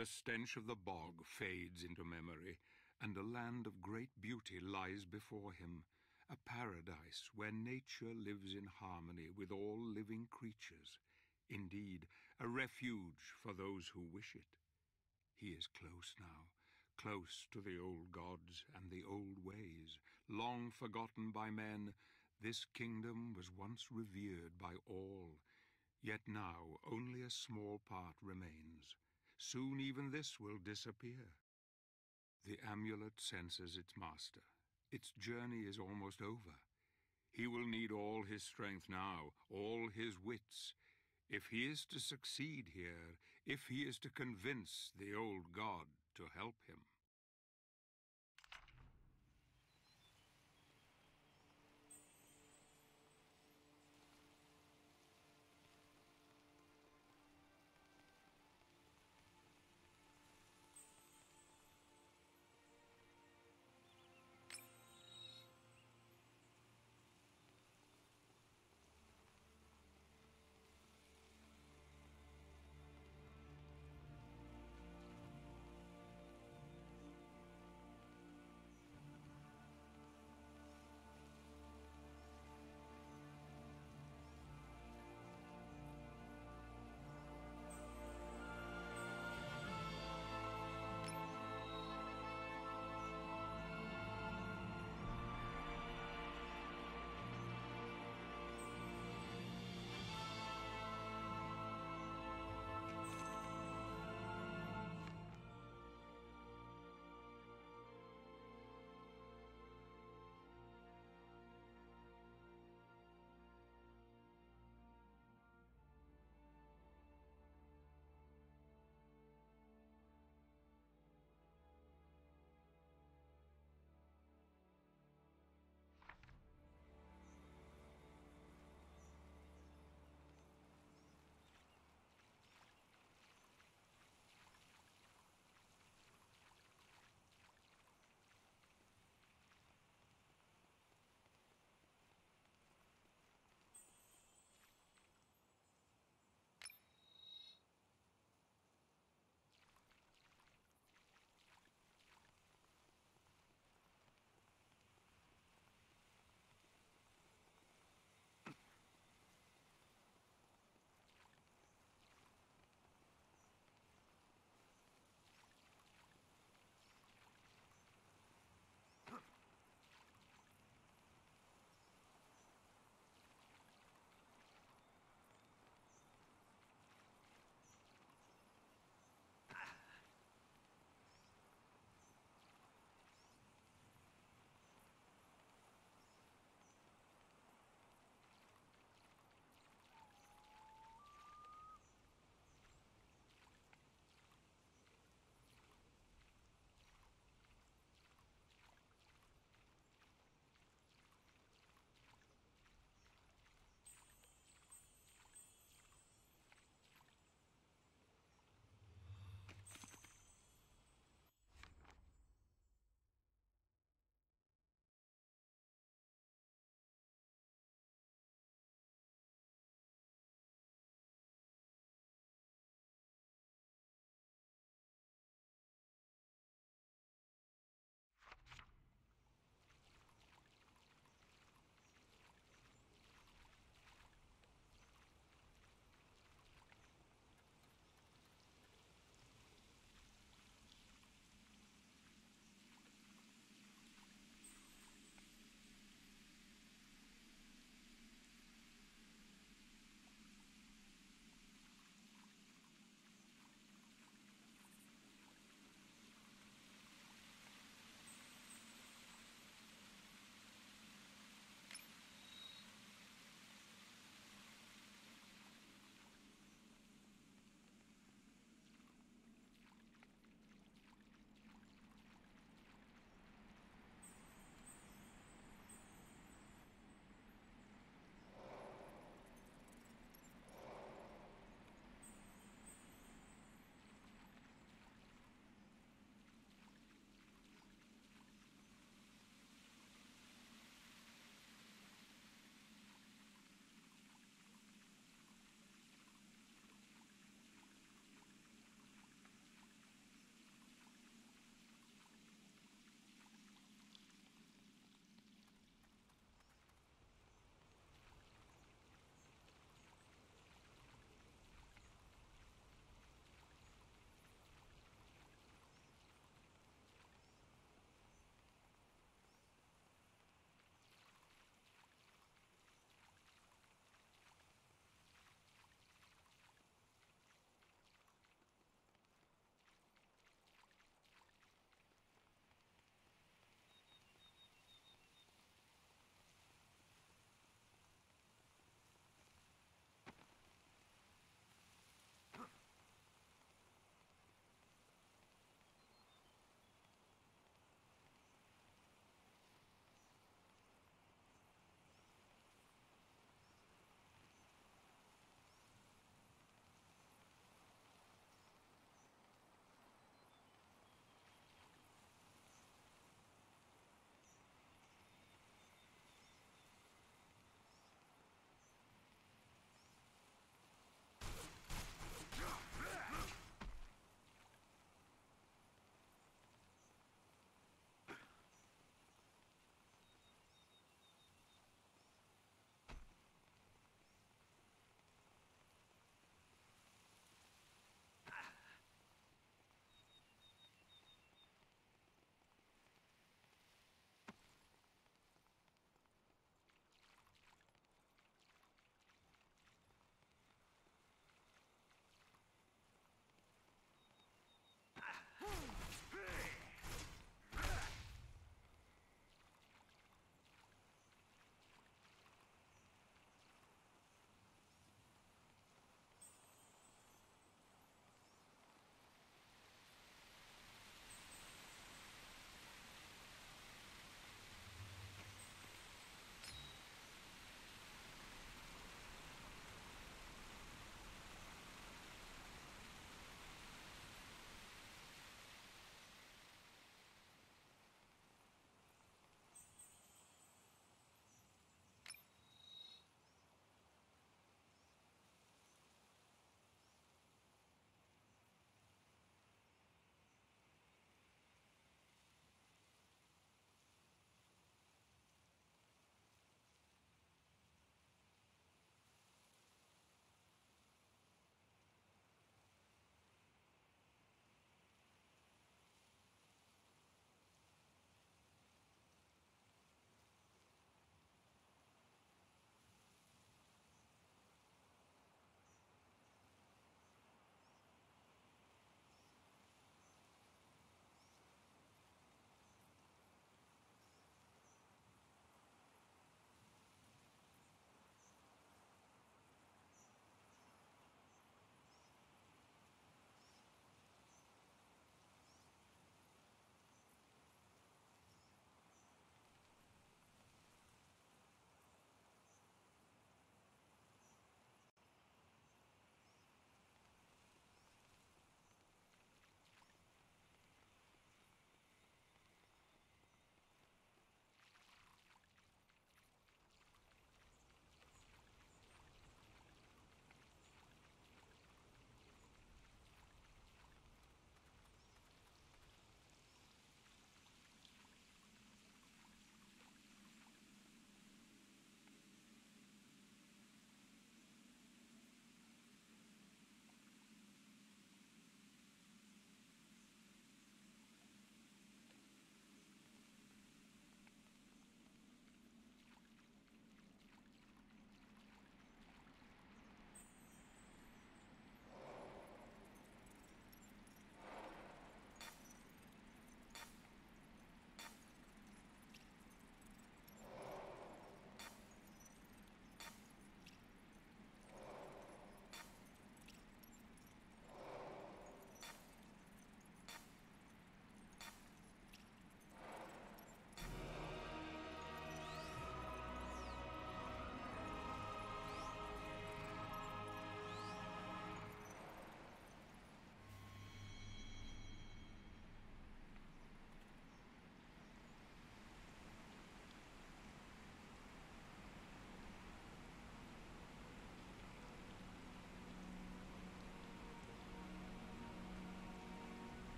The stench of the bog fades into memory, and a land of great beauty lies before him, a paradise where nature lives in harmony with all living creatures, indeed, a refuge for those who wish it. He is close now, close to the old gods and the old ways. Long forgotten by men, this kingdom was once revered by all, yet now only a small part remains. Soon even this will disappear. The amulet senses its master. Its journey is almost over. He will need all his strength now, all his wits. If he is to succeed here, if he is to convince the old god to help him.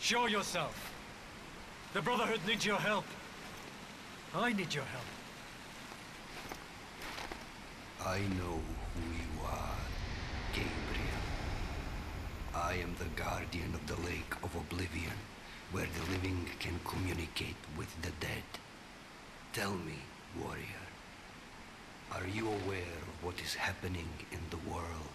Show yourself. The Brotherhood needs your help. I need your help. I know who you are, Gabriel. I am the guardian of the Lake of Oblivion, where the living can communicate with the dead. Tell me, warrior, are you aware of what is happening in the world?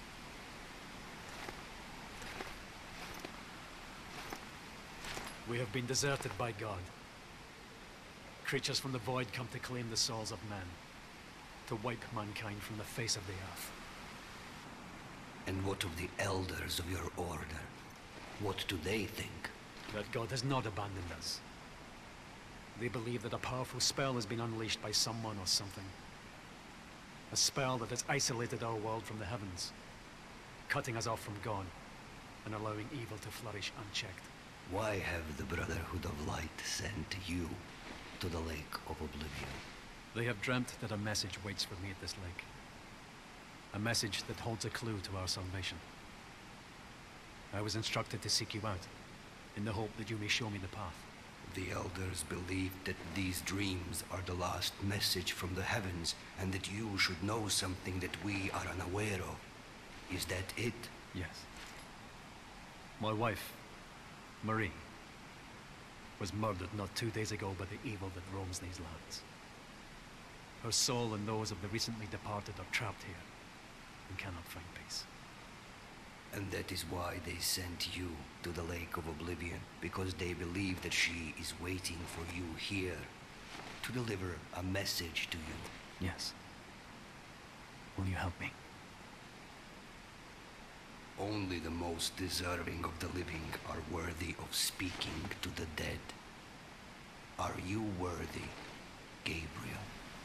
We have been deserted by God. Creatures from the void come to claim the souls of men, to wipe mankind from the face of the earth. And what of the elders of your order? What do they think? That God has not abandoned us. They believe that a powerful spell has been unleashed by someone or something. A spell that has isolated our world from the heavens, cutting us off from God, and allowing evil to flourish unchecked. Why have the Brotherhood of Light sent you to the Lake of Oblivion? They have dreamt that a message waits for me at this lake. A message that holds a clue to our salvation. I was instructed to seek you out, in the hope that you may show me the path. The elders believe that these dreams are the last message from the heavens, and that you should know something that we are unaware of. Is that it? Yes. My wife, Marie, was murdered not 2 days ago by the evil that roams these lands. Her soul and those of the recently departed are trapped here and cannot find peace. And that is why they sent you to the Lake of Oblivion, because they believe that she is waiting for you here to deliver a message to you. Yes. Will you help me? Only the most deserving of the living are worthy of speaking to the dead. Are you worthy, Gabriel?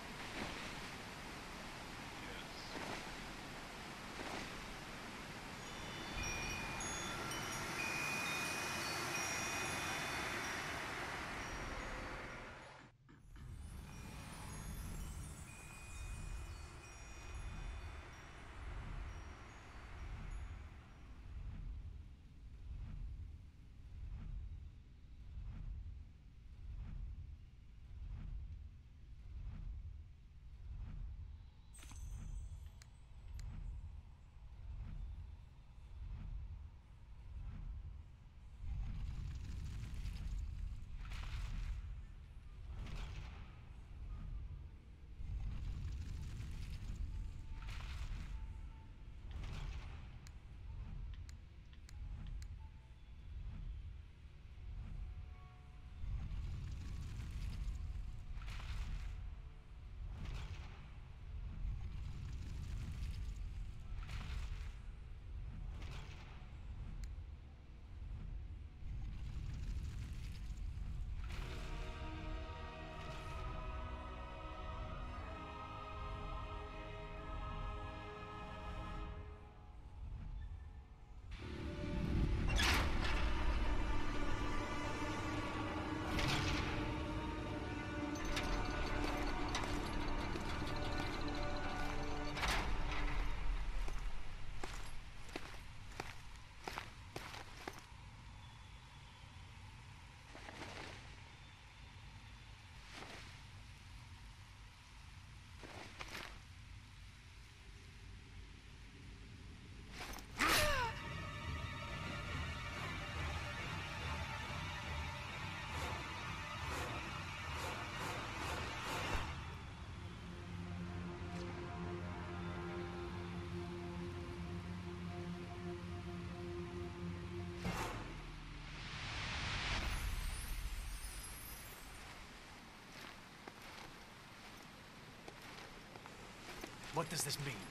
What does this mean?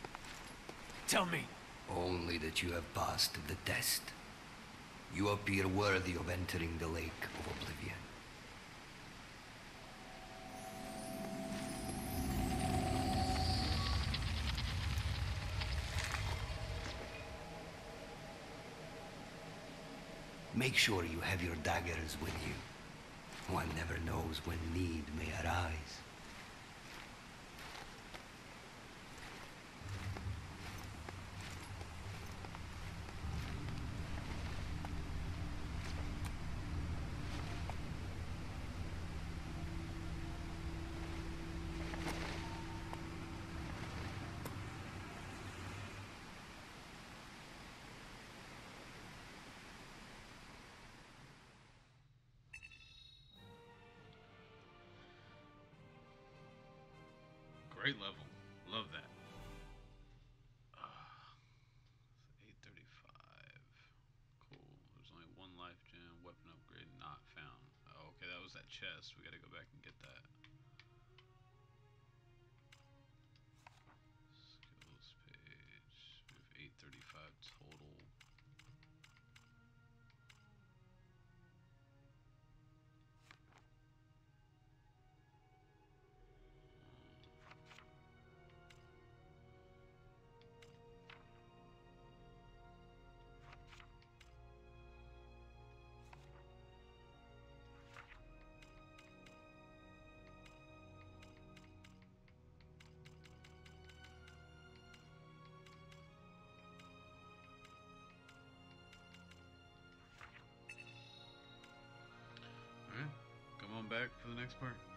Tell me. Only that you have passed the test. You appear worthy of entering the Lake of Oblivion. Make sure you have your daggers with you. One never knows when need may arise. Great level. Love that. 835. Cool. There's only one life gem. Weapon upgrade not found. Oh, okay, that was that chest. We gotta go back and get that. Skills page. We have 835 total. Alright, come on back for the next part.